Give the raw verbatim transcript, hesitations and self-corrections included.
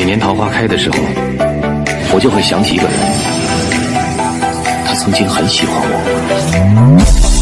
每年桃花开的时候，我就会想起一个人，他曾经很喜欢我。